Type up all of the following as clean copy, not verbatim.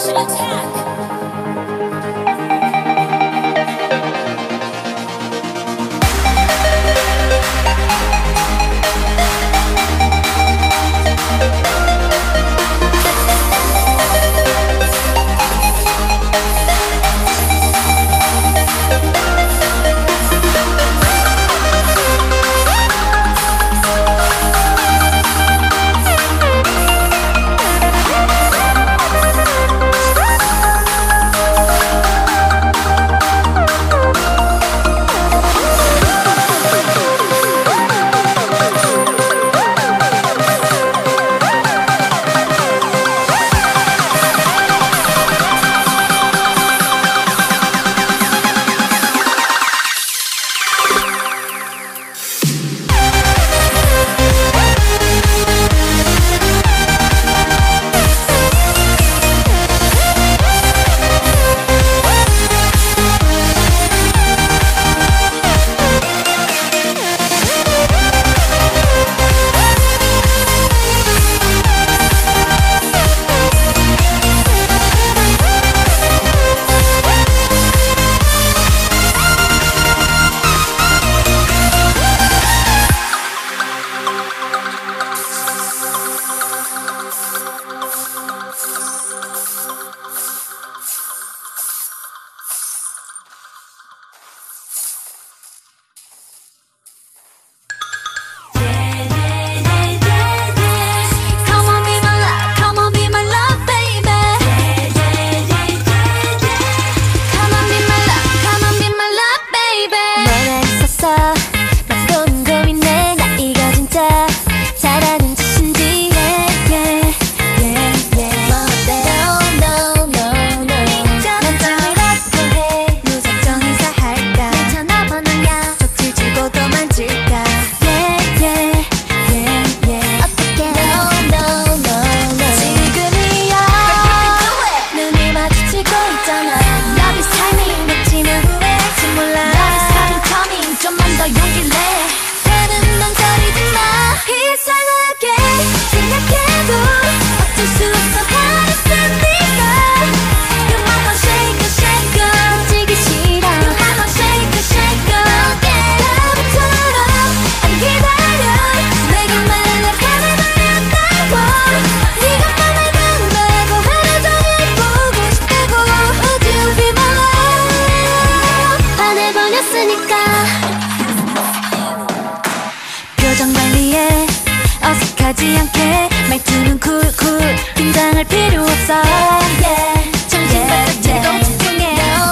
어색하지 않게 말투는 쿨쿨 긴장할 필요 없어 yeah. 정신 바짝 차리고 집중해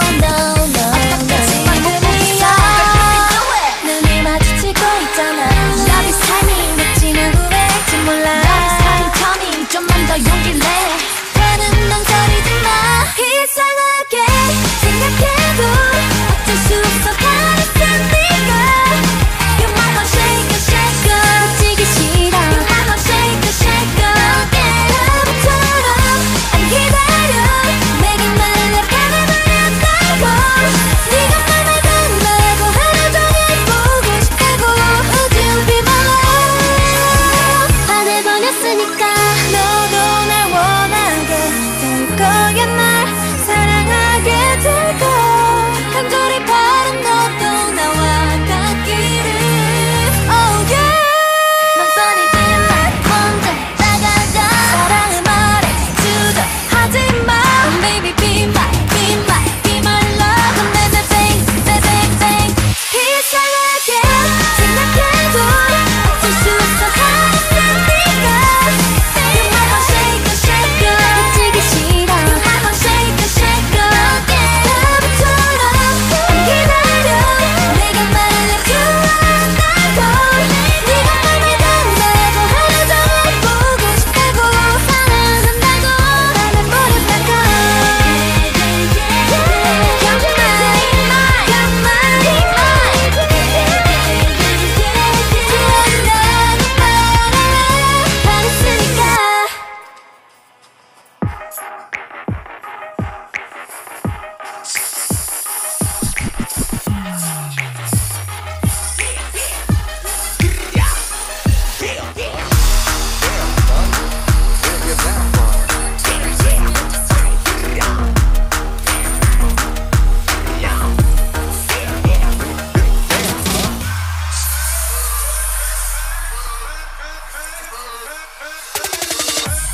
어떻게 지금이야 눈이 마주치고 있잖아 Love is timing 놓치면 후회할지 몰라 Love is timing coming 좀만 더 용기를 내 다른 망설이지 마 이상하게 생각해도 어쩔 수 없어 가렸어 네가 You're my heart shaker shaker 놓치기 싫어 You're my heart shaker shaker 다음처럼 안 기다려 내게 말해가면 어렵다고 네가 맘에 든다고 하루 종일 보고 싶다고 Would you be my love 반해버렸으니까 너도 날 원하게 될 거야 날 사랑하게 될 걸 간절히 바란 너도 나와 닿기를 Oh yeah 넌 써내지 마 언제 나가자 사랑을 말해주자 하지마 Oh baby be my love 넌 내 bang bang bang 이상하게 생각해도 어쩔 수 없어 하겠어 네가 You're my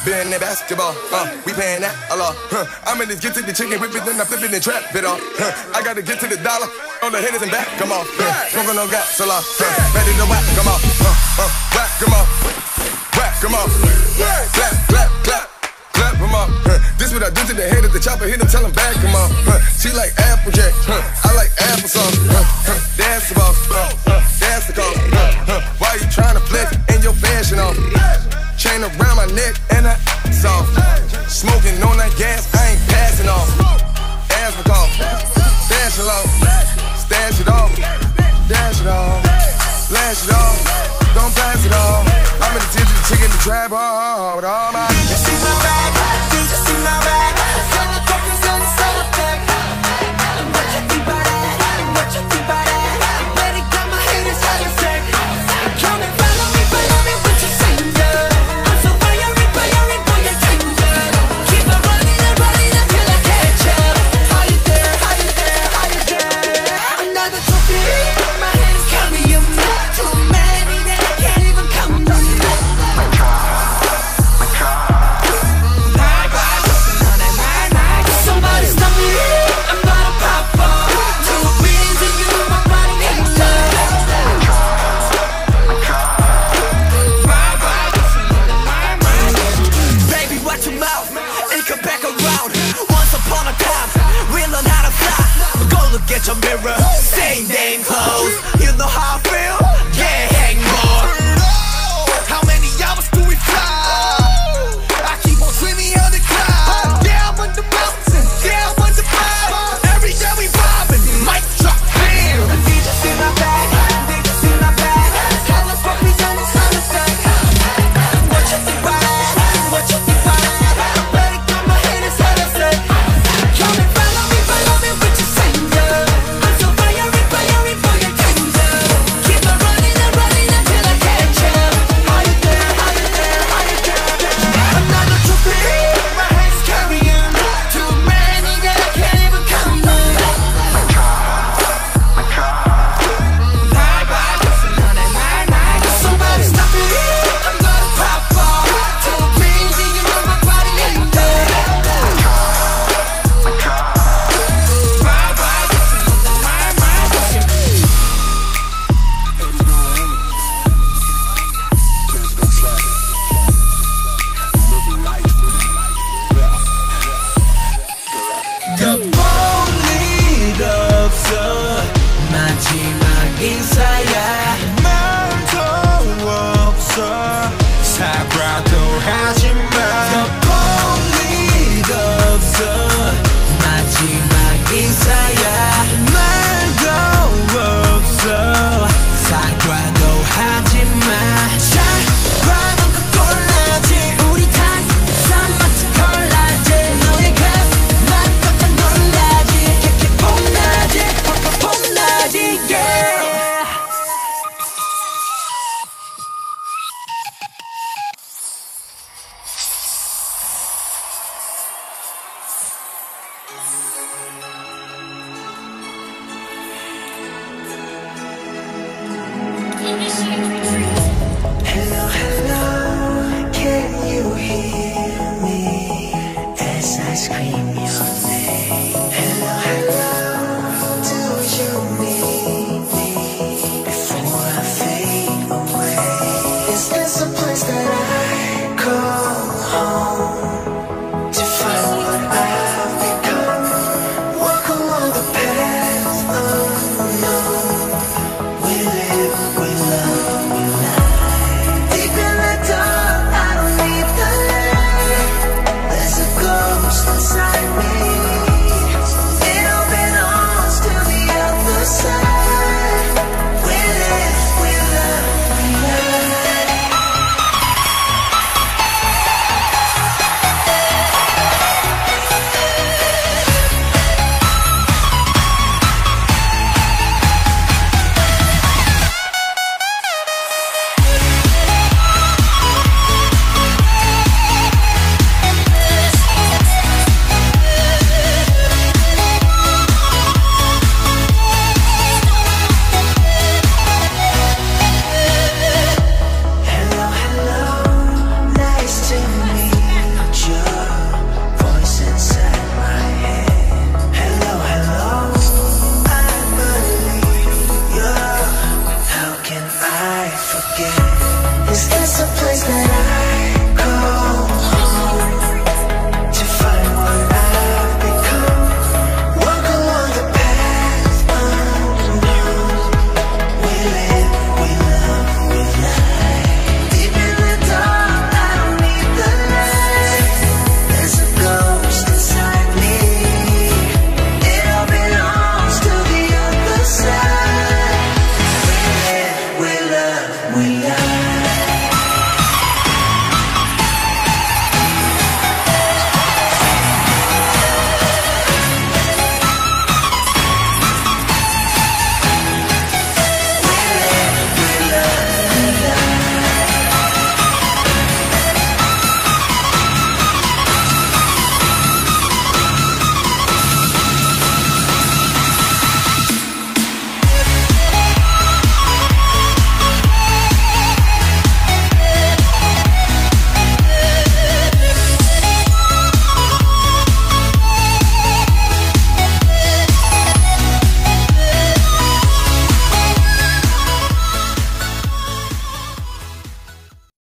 Been in basketball, we paying that a lot. I'm in this get to the chicken whip it, then I flip it and trap it off. I gotta get to the dollar on the hitters and back, come on. Smoking on gas a lot, ready to whack, come on. Whack, come on. Whack, come on. Clap, clap, clap. Clap him up. This what I do to the head of the chopper. Hit him, tell him back him up. She like Applejack. I like applesauce. That's the boss. That's the cost. Why you trying to flex in your fashion off? Chain around my neck and I soft. Smoking on that gas, I ain't passing off. Ask me call. Stash it off. Stash it off. Dash it off. Flash it off. Don't pass it off. I'm in the tip of the chicken, the trap hard with all my. You see my bag, you see my bag. Sell the focus on the solar pack. What you think about that? What you think about that? Better got my haters how you say. Come and follow me, what you say, yeah. I'm so fiery, boy, you're danger. Keep on running until I catch up. How you there, how you there, how you there? Another trophy, my hands carry you. Too many that I can't even count them. Somebody stop me, I'm about to pop off. Two beans and you, my body needs love. Baby, watch your mouth, it come back around. Once upon a time, we learn how to fly. Go look at your mirror, same damn clothes. You know how I feel? Yeah, hang more. How many hours do we fly? I keep on dreaming of the cloud. Yeah, I'm on the mountain, yeah, I'm on the cloud. Every day we vibing, mic drop, bam. Did you see my bag? Did you see my bag? Tell us what we done is on the thing. What you think about that? What you think about that? I better got my haters how to say. Come and follow me, what you say, yeah. I'm so fiery, boy, you're danger. Keep on running until I catch up. How you there, how you there, how you there? Another trophy, my hands carrying. Too many that I can't even count them. Somebody stop me, I'm gonna pop off. Too busy, you know my body ain't dead. 볼 없어 마지막 인사야 말도 없어 사과도 하지마 볼 없어 마지막 인사야 말도 없어 사과도 하지마 사과는 그 꼴라지 우리 단상 마치 콜라지 너의 가슴만 꽉찬 놀라지 이렇게 봄나지 봄나지 yeah. Initiate